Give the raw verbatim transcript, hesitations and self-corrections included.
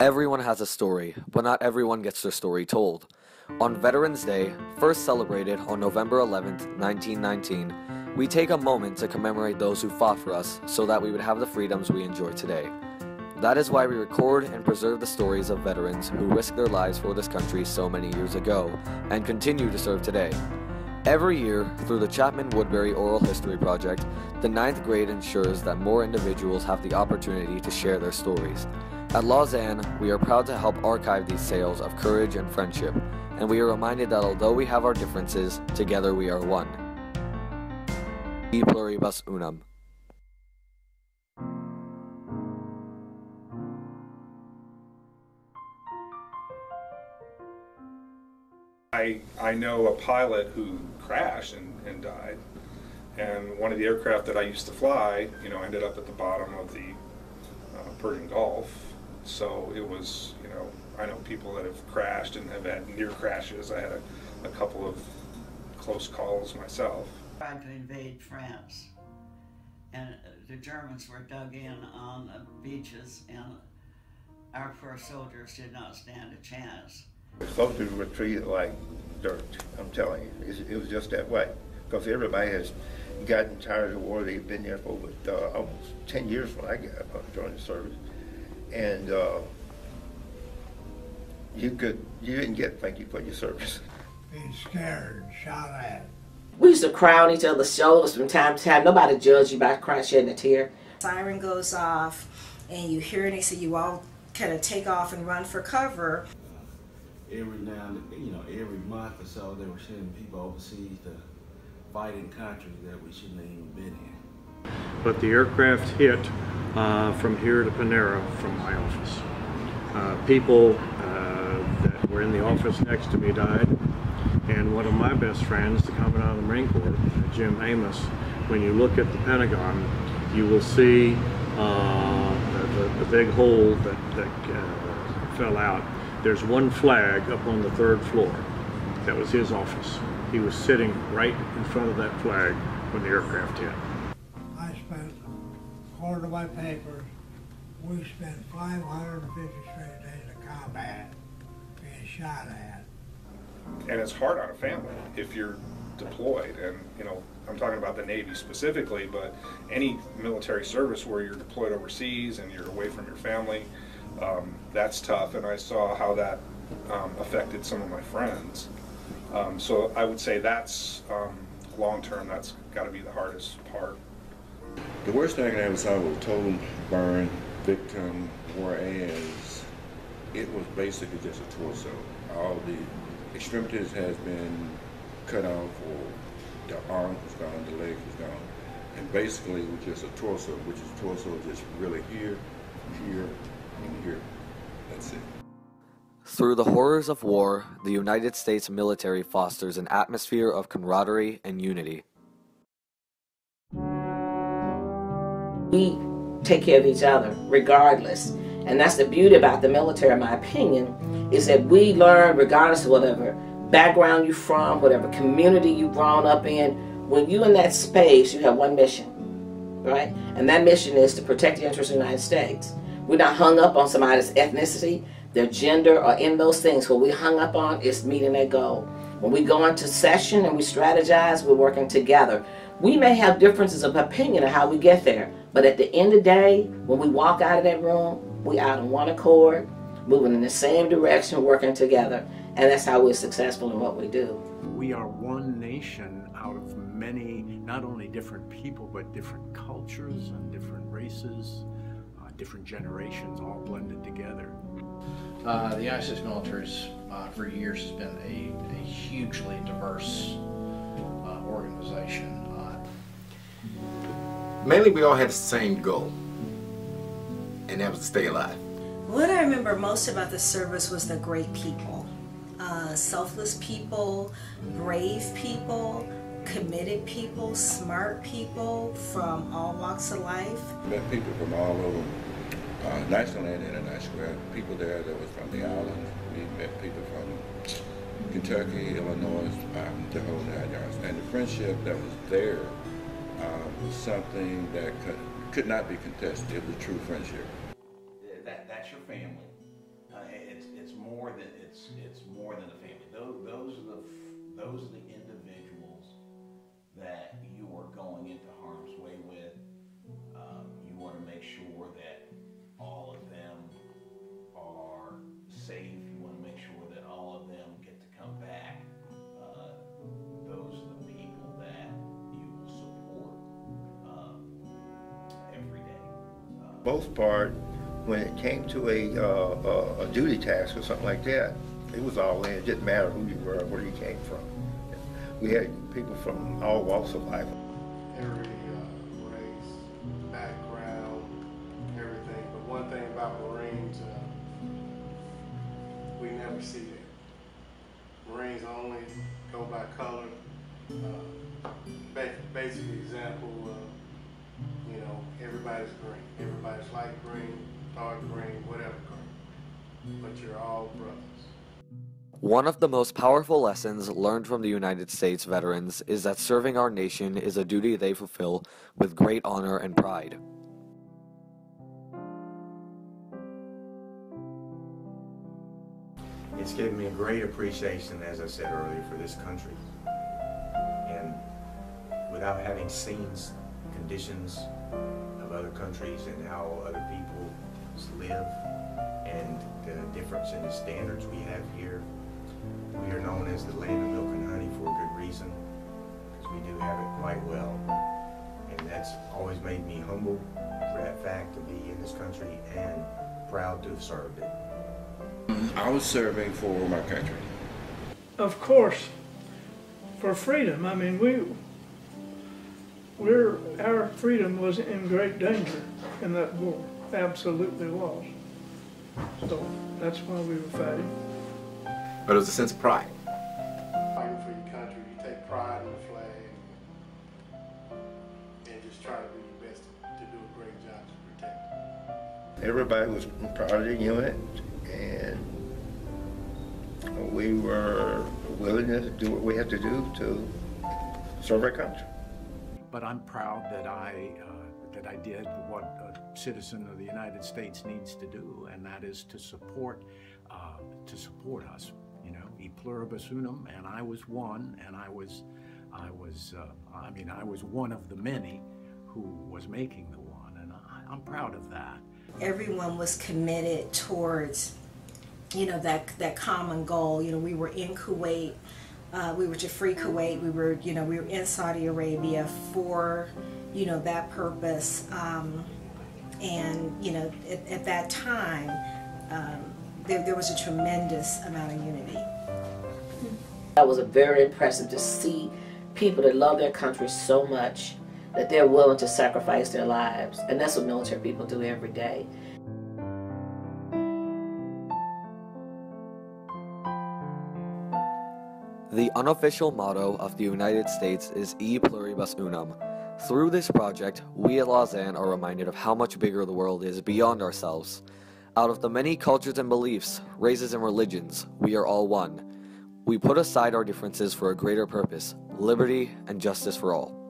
Everyone has a story, but not everyone gets their story told. On Veterans Day, first celebrated on November eleventh, nineteen nineteen, we take a moment to commemorate those who fought for us so that we would have the freedoms we enjoy today. That is why we record and preserve the stories of veterans who risked their lives for this country so many years ago and continue to serve today. Every year, through the Chapman Woodbury Oral History Project, the ninth grade ensures that more individuals have the opportunity to share their stories. At Lausanne, we are proud to help archive these tales of courage and friendship, and we are reminded that although we have our differences, together we are one. E pluribus unum. I, I know a pilot who crashed and, and died, and one of the aircraft that I used to fly, you know, ended up at the bottom of the uh, Persian Gulf. So it was, you know, I know people that have crashed and have had near crashes. I had a, a couple of close calls myself. Tried to invade France, and the Germans were dug in on the beaches, and our poor soldiers did not stand a chance. Soldiers were treated like dirt, I'm telling you. It was just that way. Because everybody has gotten tired of the war. They've been there for over uh, almost ten years when I got uh, joined the service. And uh, you could, you didn't get thank you for your service. Being scared, shot at. We used to cry on each other's shoulders from time to time. Nobody judged you by crying, shedding a tear. Siren goes off, and you hear it, so you all kind of take off and run for cover. Every now and you know, every month or so, they were sending people overseas to fight in countries that we shouldn't have even been in. But the aircraft hit uh, from here to Panera from my office. Uh, people uh, that were in the office next to me died, and one of my best friends, the Commandant of the Marine Corps, Jim Amos, when you look at the Pentagon, you will see uh, the, the big hole that, that uh, fell out. There's one flag up on the third floor. That was his office. He was sitting right in front of that flag when the aircraft hit. I spent, according to my papers, we spent five hundred fifty straight days of combat being shot at. And it's hard on a family if you're deployed, and you know, I'm talking about the Navy specifically, but any military service where you're deployed overseas and you're away from your family, um, that's tough, and I saw how that um, affected some of my friends. Um, so I would say that's, um, long term, that's got to be the hardest part. The worst thing I ever saw was total burn victim, whereas it was basically just a torso. All the extremities has been cut off, or the arm was gone, the leg was gone, and basically it was just a torso, which is torso just really here, here, and here. That's it. Through the horrors of war, the United States military fosters an atmosphere of camaraderie and unity. We take care of each other regardless, and that's the beauty about the military, in my opinion, is that we learn regardless of whatever background you're from, whatever community you've grown up in. When you're in that space, you have one mission, right? And that mission is to protect the interests of the United States. We're not hung up on somebody's ethnicity, their gender, or in those things. What we hung up on is meeting that goal. When we go into session and we strategize, we're working together. We may have differences of opinion of how we get there, but at the end of the day, when we walk out of that room, we out on one accord, moving in the same direction, working together, and that's how we're successful in what we do. We are one nation out of many, not only different people, but different cultures and different races, uh, different generations, all blended together. Uh, the United States military uh, for years has been a, a hugely diverse uh, organization. Uh, Mainly we all had the same goal, and that was to stay alive. What I remember most about the service was the great people. Uh, selfless people, brave people, committed people, smart people from all walks of life. We met people from all over. Uh, national and international. We had people there that was from the islands. We met people from Kentucky, Illinois, um, the whole nine yards. And the friendship that was there um, was something that could, could not be contested. It was a true friendship. That, that's your family. Uh, it's it's more than it's it's more than a family. Those those are the those are the individuals that you are going into harm's way with. Um, you want to make sure that all of them are safe. You want to make sure that all of them get to come back. Uh, those are the people that you will support um, every day. Uh, Most part, when it came to a, uh, a, a duty task or something like that, it was all in. It didn't matter who you were or where you came from. We had people from all walks of life. Every uh, race, background, everything. But one thing about Marines, uh, we never see that. Marines only go by color. Uh, basic example, uh, you know, everybody's green. Everybody's light green, dark green, whatever green. But you're all brothers. One of the most powerful lessons learned from the United States veterans is that serving our nation is a duty they fulfill with great honor and pride. It's given me a great appreciation, as I said earlier, for this country. And without having seen conditions of other countries and how other people live and the difference in the standards we have here, we are known as the land of milk and honey for a good reason, because we do have it quite well. And that's always made me humble for that fact to be in this country and proud to have served it. I was serving for my country. Of course, for freedom. I mean, we, we're, our freedom was in great danger in that war. Absolutely was. So that's why we were fighting. But it was a sense of pride. Fighting for your country, you take pride in the flag and just try to do your best to do a great job to protect it. Everybody was proud of the unit, and we were willing to do what we had to do to serve our country. But I'm proud that I, uh, that I did what a citizen of the United States needs to do, and that is to support, uh, to support us. You know, e pluribus unum, and I was one, and I was, I was, uh, I mean, I was one of the many who was making the one, and I, I'm proud of that. Everyone was committed towards, you know, that that common goal. You know, we were in Kuwait, uh, we were to free Kuwait. We were, you know, we were in Saudi Arabia for, you know, that purpose. Um, and you know, at, at that time. Um, There, there was a tremendous amount of unity. That was very impressive to see people that love their country so much that they're willing to sacrifice their lives. And that's what military people do every day. The unofficial motto of the United States is E pluribus unum. Through this project, we at Lausanne are reminded of how much bigger the world is beyond ourselves. Out of the many cultures and beliefs, races and religions, we are all one. We put aside our differences for a greater purpose, liberty and justice for all.